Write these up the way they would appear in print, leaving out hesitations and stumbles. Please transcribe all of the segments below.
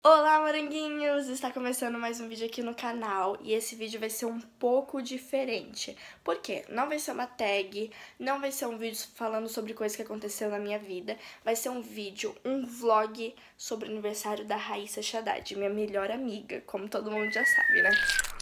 Olá, moranguinhos! Está começando mais um vídeo aqui no canal e esse vídeo vai ser um pouco diferente. Por quê? Não vai ser uma tag, não vai ser um vídeo falando sobre coisas que aconteceu na minha vida. Vai ser um vídeo, um vlog sobre o aniversário da Raíssa Haddad, minha melhor amiga, como todo mundo já sabe, né?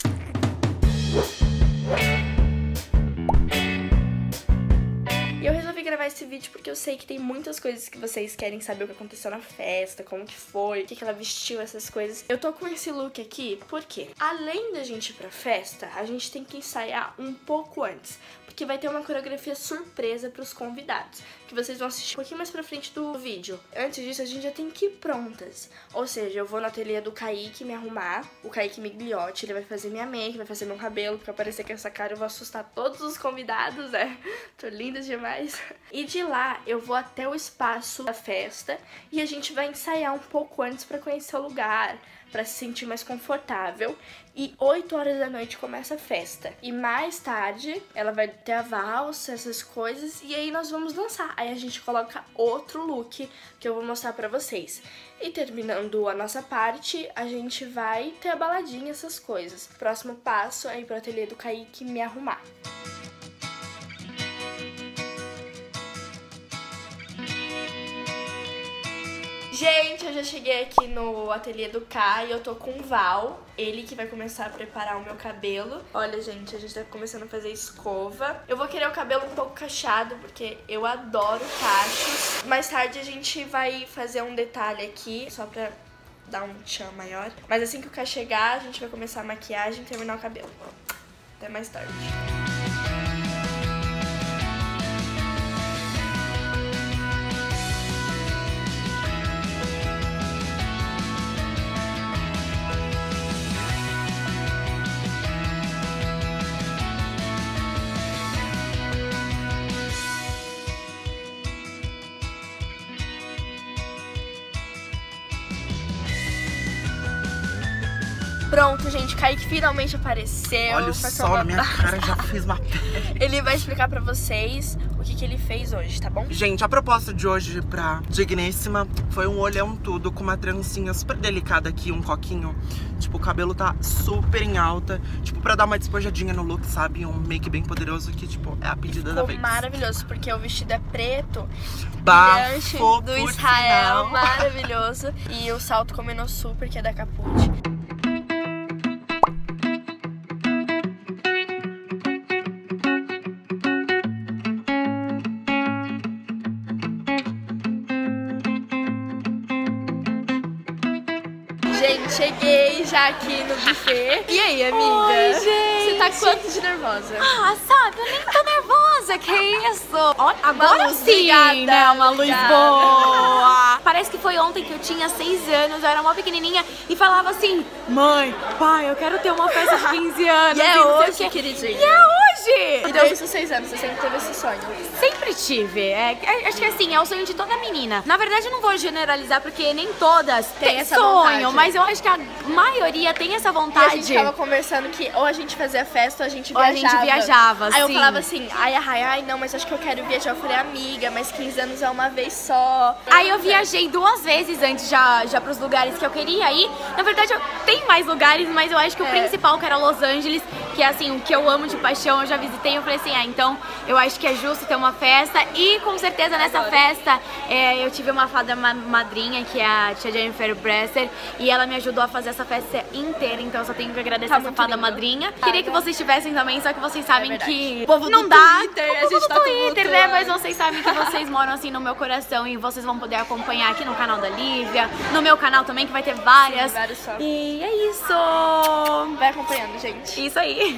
E eu resolvi gravar esse vídeo porque eu sei que tem muitas coisas que vocês querem saber o que aconteceu na festa, como que foi, o que ela vestiu, essas coisas. Eu tô com esse look aqui porque, além da gente ir pra festa, a gente tem que ensaiar um pouco antes, porque vai ter uma coreografia surpresa pros convidados, que vocês vão assistir um pouquinho mais pra frente do vídeo. Antes disso, a gente já tem que ir prontas. Ou seja, eu vou no ateliê do Kaique me arrumar, o Kaique Migliotti, ele vai fazer minha make, vai fazer meu cabelo, porque aparecer com essa cara eu vou assustar todos os convidados, né? Tô linda demais. E de lá eu vou até o espaço da festa e a gente vai ensaiar um pouco antes pra conhecer o lugar, pra se sentir mais confortável. E 8 horas da noite começa a festa. E mais tarde ela vai ter a valsa, essas coisas, e aí nós vamos dançar. Aí a gente coloca outro look que eu vou mostrar pra vocês. E terminando a nossa parte, a gente vai ter a baladinha, essas coisas. Próximo passo é ir pro ateliê do Kaique me arrumar. Gente, eu já cheguei aqui no ateliê do Kai e eu tô com o Val, ele que vai começar a preparar o meu cabelo. Olha, gente, a gente tá começando a fazer escova. Eu vou querer o cabelo um pouco cacheado, porque eu adoro cachos. Mais tarde a gente vai fazer um detalhe aqui, só pra dar um tchan maior. Mas assim que o Kai chegar, a gente vai começar a maquiagem e terminar o cabelo. Até mais tarde. Pronto, gente, Kaique finalmente apareceu. Olha o sol na minha cara, já fiz uma pele. Ele vai explicar pra vocês o que ele fez hoje, tá bom? Gente, a proposta de hoje pra Digníssima foi um olhão tudo, com uma trancinha super delicada aqui, um coquinho. Tipo, o cabelo tá super em alta, tipo, pra dar uma despojadinha no look, sabe? Um make bem poderoso que, tipo, é a pedida da vez. Maravilhoso, porque o vestido é preto, bafo do Israel, maravilhoso. E o salto combinou super, que é da Caput. Gente, cheguei já aqui no buffet. E aí, amiga? Oi, gente. Você tá quanto de nervosa? Ah, sabe, eu nem tô nervosa, que isso? Olha, agora luz, sim, obrigada, né? Uma luz obrigada. boa. Parece que foi ontem que eu tinha 6 anos, eu era mó pequenininha e falava assim: mãe, pai, eu quero ter uma festa de 15 anos. E é não sei o hoje, quê. queridinha. E é hoje! E desde os 6 anos, você sempre teve esse sonho? Sempre tive. Acho que assim, é o sonho de toda menina. Na verdade, eu não vou generalizar, porque nem todas têm essa sonho, vontade. mas eu acho que a maioria tem essa E vontade. a gente tava conversando que ou a gente fazia festa ou a gente Ou a viajava. gente viajava, Aí eu sim. falava assim, ai, não, mas acho que eu quero viajar. Eu falei, amiga, mas 15 anos é uma vez só. Aí eu viajei 2 vezes antes já pros lugares que eu queria ir. Na verdade, eu tenho mais lugares, mas eu acho que o principal, que era Los Angeles, que é assim, o que eu amo de paixão, eu já visitei. Eu falei assim, então eu acho que é justo ter uma festa. E com certeza nessa festa eu tive uma fada madrinha, que é a tia Jennifer Bresser, e ela me ajudou a fazer essa festa inteira, então eu só tenho que agradecer essa fada madrinha. Queria que vocês tivessem também, só que vocês sabem que o povo não do dá. Twitter, O a povo gente do tá Twitter, né? tumultuando. Mas vocês sabem que vocês moram assim no meu coração e vocês vão poder acompanhar aqui no canal da Lívia, no meu canal também, que vai ter várias. Sim, vários só. E é isso! Vai acompanhando, gente. Isso aí!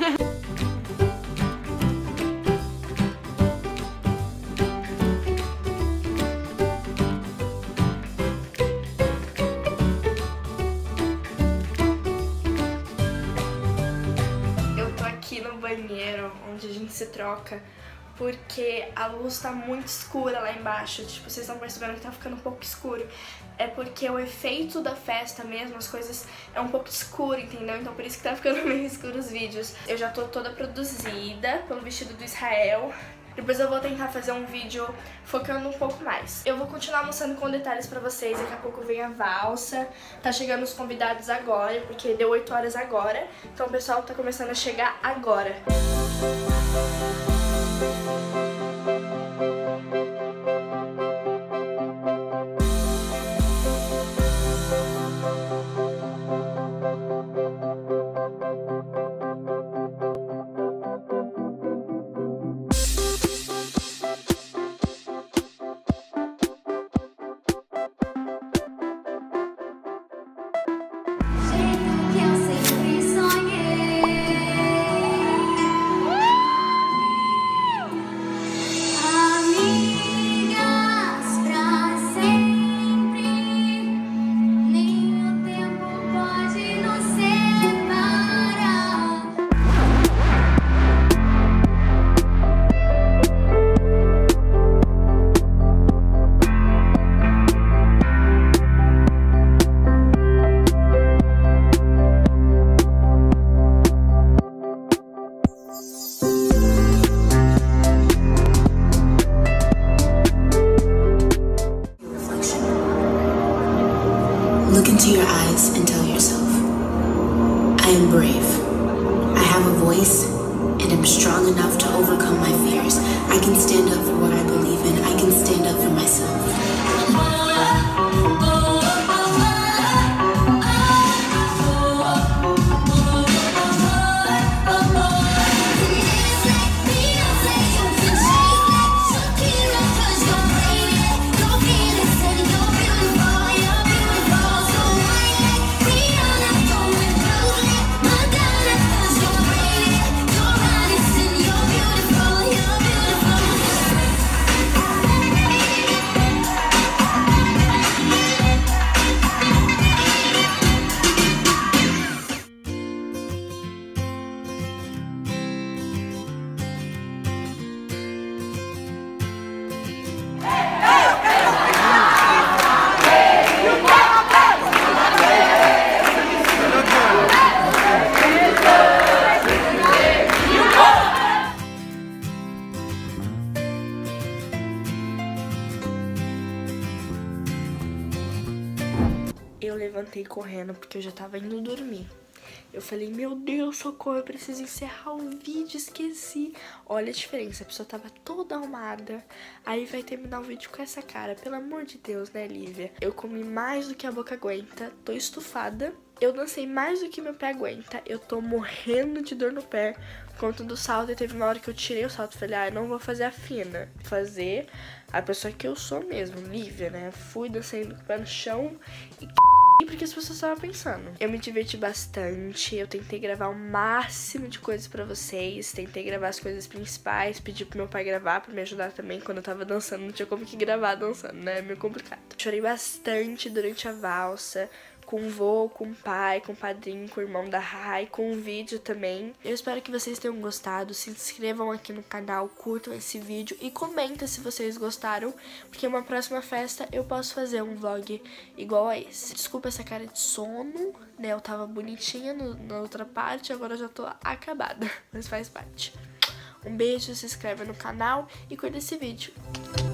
Eu tô aqui no banheiro, onde a gente se troca, porque a luz tá muito escura lá embaixo. Tipo, vocês estão percebendo que tá ficando um pouco escuro. É porque o efeito da festa mesmo, as coisas é um pouco escuro, entendeu? Então por isso que tá ficando meio escuro os vídeos. Eu já tô toda produzida pelo vestido do Israel. Depois eu vou tentar fazer um vídeo focando um pouco mais. Eu vou continuar mostrando com detalhes pra vocês. Daqui a pouco vem a valsa. Tá chegando os convidados agora, porque deu 8 horas agora. Então o pessoal tá começando a chegar agora. Look into your eyes and tell yourself, I am brave. I have a voice and am strong enough to overcome my fears. I can stand up for what I believe in. I can stand up for myself. Eu levantei correndo porque eu já tava indo dormir. Eu falei, meu Deus, socorro, eu preciso encerrar o vídeo, esqueci. Olha a diferença, a pessoa tava toda arrumada. Aí vai terminar o vídeo com essa cara. Pelo amor de Deus, né, Lívia? Eu comi mais do que a boca aguenta, tô estufada. Eu dancei mais do que meu pé aguenta. Eu tô morrendo de dor no pé por conta do salto. E teve uma hora que eu tirei o salto e falei, ah, eu não vou fazer a fina. Fazer a pessoa que eu sou mesmo, Lívia, né? Fui dançando com o pé no chão e porque as pessoas estavam pensando. Eu me diverti bastante, eu tentei gravar o máximo de coisas pra vocês, tentei gravar as coisas principais, pedi pro meu pai gravar pra me ajudar também quando eu tava dançando, não tinha como que gravar dançando, né? É meio complicado. Chorei bastante durante a valsa, com o vô, com o pai, com o padrinho, com o irmão da Rai, com o vídeo também. Eu espero que vocês tenham gostado, se inscrevam aqui no canal, curtam esse vídeo e comentem se vocês gostaram, porque uma próxima festa eu posso fazer um vlog igual a esse. Desculpa essa cara de sono, né, eu tava bonitinha na outra parte, agora eu já tô acabada, mas faz parte. Um beijo, se inscreva no canal e curta esse vídeo.